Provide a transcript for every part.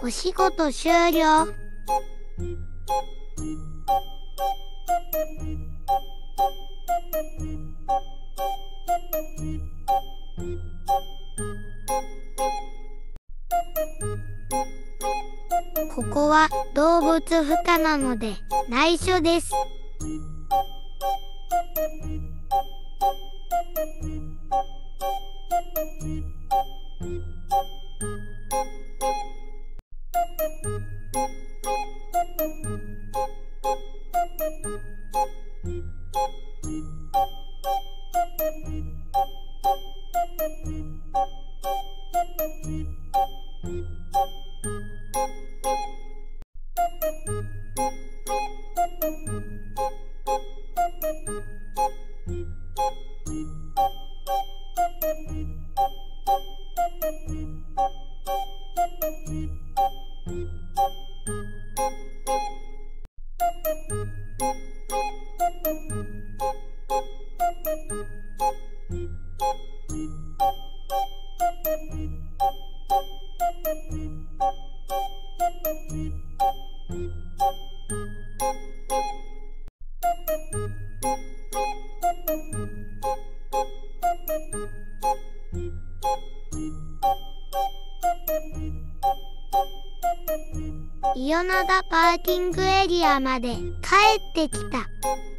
お仕事終了。ここは動物不可なので内緒です。伊予灘パーキングエリアまで帰ってきた。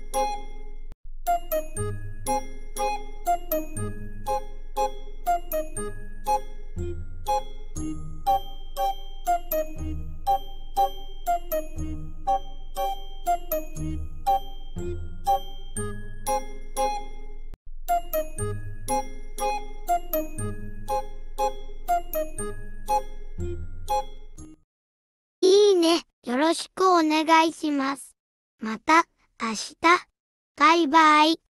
いいね、よろしくお願いします。また明日。バイバイ。